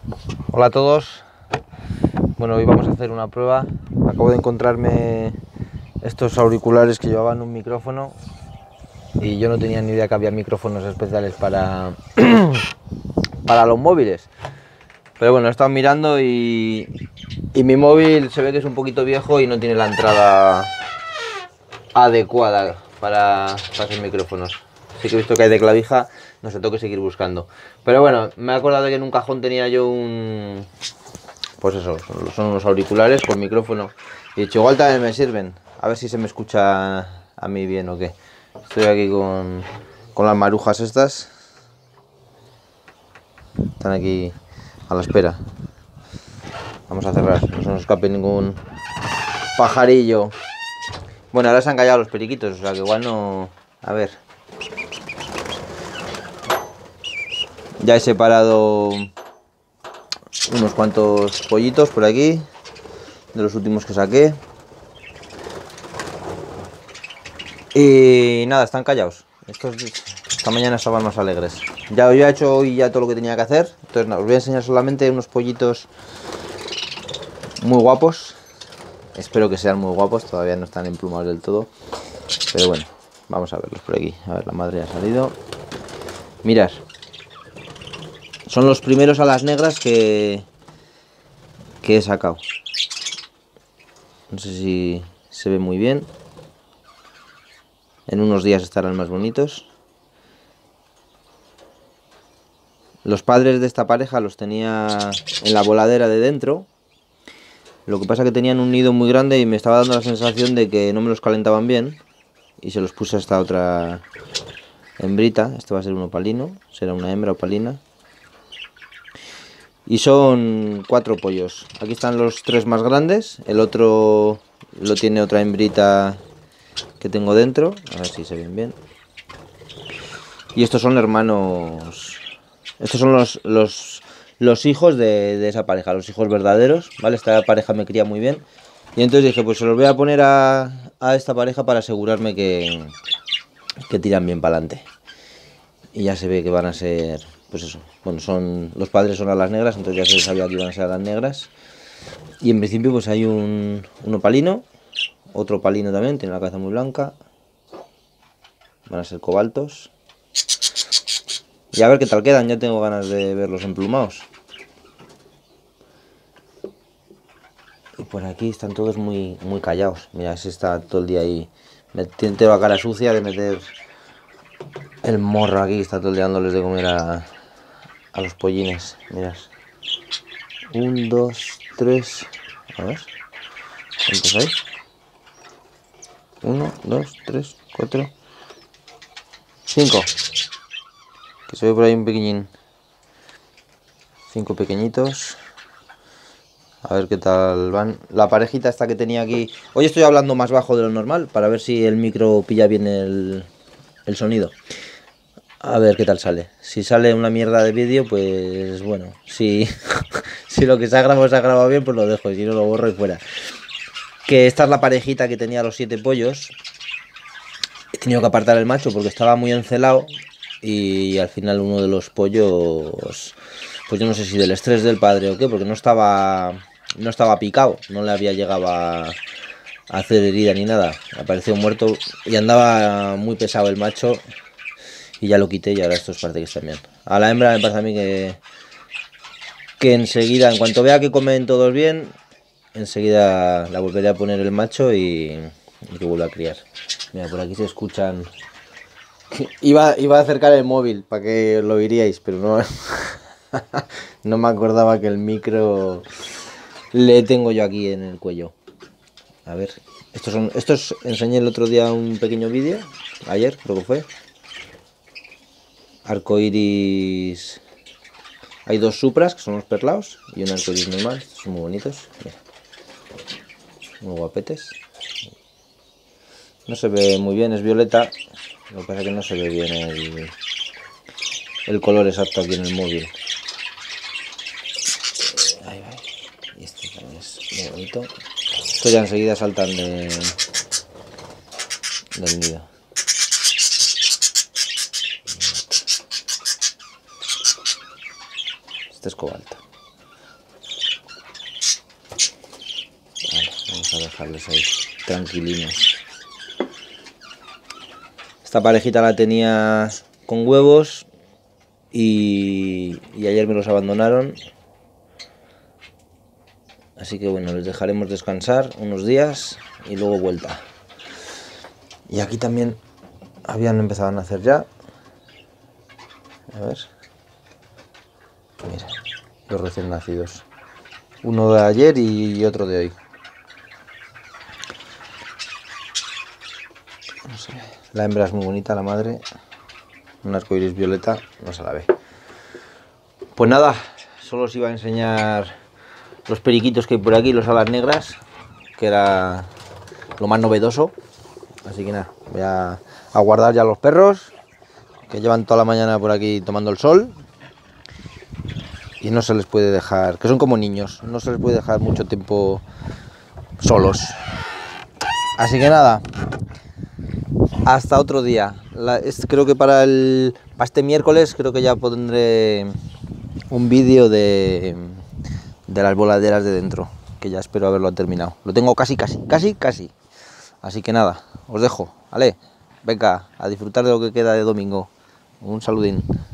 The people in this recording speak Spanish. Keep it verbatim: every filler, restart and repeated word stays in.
Hola a todos. Bueno, hoy vamos a hacer una prueba. Acabo de encontrarme estos auriculares que llevaban un micrófono y yo no tenía ni idea que había micrófonos especiales para, para los móviles. Pero bueno, he estado mirando y, y mi móvil se ve que es un poquito viejo y no tiene la entrada adecuada para, para hacer micrófonos. Sí que he visto que hay de clavija, no sé, tengo que seguir buscando. Pero bueno, me he acordado que en un cajón tenía yo un... Pues eso, son, son unos auriculares con micrófono. Y he dicho, igual también me sirven. A ver si se me escucha a mí bien o qué. Estoy aquí con, con las marujas estas. Están aquí a la espera. Vamos a cerrar, no se nos escape ningún pajarillo. Bueno, ahora se han callado los periquitos, o sea que igual no... A ver. Ya he separado unos cuantos pollitos por aquí, de los últimos que saqué. Y nada, están callados. Estos esta mañana estaban más alegres. Ya yo he hecho hoy ya todo lo que tenía que hacer. Entonces nada, os voy a enseñar solamente unos pollitos muy guapos. Espero que sean muy guapos, todavía no están emplumados del todo. Pero bueno, vamos a verlos por aquí. A ver, la madre ha salido. Mirad. Son los primeros a las negras que, que he sacado. No sé si se ve muy bien. En unos días estarán más bonitos. Los padres de esta pareja los tenía en la voladera de dentro. Lo que pasa es que tenían un nido muy grande y me estaba dando la sensación de que no me los calentaban bien. Y se los puse a esta otra hembrita. Este va a ser un opalino. Será una hembra opalina. Y son cuatro pollos. Aquí están los tres más grandes. El otro lo tiene otra hembrita que tengo dentro. A ver si se ven bien. Y estos son hermanos. Estos son los, los, los hijos de, de esa pareja. Los hijos verdaderos. ¿Vale? Esta pareja me cría muy bien. Y entonces dije, pues se los voy a poner a, a esta pareja para asegurarme que, que tiran bien para adelante. Y ya se ve que van a ser... Pues eso, bueno, son los padres son a las negras, entonces ya se sabía que iban a ser a las negras. Y en principio pues hay un, un opalino, otro opalino también, tiene la cabeza muy blanca. Van a ser cobaltos. Y a ver qué tal quedan, ya tengo ganas de verlos emplumados. Y por aquí están todos muy, muy callados. Mira, ese está todo el día ahí. Me tiene la cara sucia de meter el morro aquí, está todo el día dándoles de comer a... a los pollines, mirad. Un, dos, tres. A ver. ¿Cuántos hay? Uno, dos, tres, cuatro. Cinco. Que se ve por ahí un pequeñín. Cinco pequeñitos. A ver qué tal van. La parejita esta que tenía aquí. Hoy estoy hablando más bajo de lo normal para ver si el micro pilla bien el, el sonido. A ver qué tal sale. Si sale una mierda de vídeo, pues bueno. Si, si lo que se ha grabado se ha grabado bien, pues lo dejo. Y si no, lo borro y fuera. Que esta es la parejita que tenía los siete pollos. He tenido que apartar el macho porque estaba muy encelado. Y al final uno de los pollos... Pues yo no sé si del estrés del padre o qué. Porque no estaba... No estaba picado. No le había llegado a... a hacer herida ni nada. Apareció muerto. Y andaba muy pesado el macho. Y ya lo quité y ahora estos parece que están bien. A la hembra me parece a mí que... Que enseguida, en cuanto vea que comen todos bien, enseguida la volveré a poner el macho y, y que vuelva a criar. Mira, por aquí se escuchan... Iba, iba a acercar el móvil para que lo oiríais, pero no... No me acordaba que el micro le tengo yo aquí en el cuello. A ver, estos son... Estos enseñé el otro día un pequeño vídeo, ayer creo que fue. Arcoiris. Hay dos supras que son los perlaos y un arcoiris normal. Estos son muy bonitos. Mira. Muy guapetes. No se ve muy bien, es violeta. Lo que pasa es que no se ve bien el, el color exacto aquí en el móvil. Ahí va. Y este también es muy bonito. Estos ya enseguida saltan de, del nido. Este es cobalto. Vamos a dejarles ahí tranquilinos. Esta parejita la tenía con huevos y, y ayer me los abandonaron. Así que bueno, les dejaremos descansar unos días y luego vuelta. Y aquí también habían empezado a nacer ya. A ver. Mira, los recién nacidos. Uno de ayer y otro de hoy. No sé. La hembra es muy bonita, la madre. Un arcoiris violeta, no se la ve. Pues nada, solo os iba a enseñar los periquitos que hay por aquí, los alas negras, que era lo más novedoso. Así que nada, voy a, a guardar ya los perros, que llevan toda la mañana por aquí tomando el sol. Y no se les puede dejar, que son como niños, no se les puede dejar mucho tiempo solos. Así que nada, hasta otro día. La, es, creo que para, el, para este miércoles creo que ya pondré un vídeo de, de las voladeras de dentro, que ya espero haberlo terminado. Lo tengo casi, casi, casi, casi. Así que nada, os dejo, ¿vale? Venga, a disfrutar de lo que queda de domingo. Un saludín.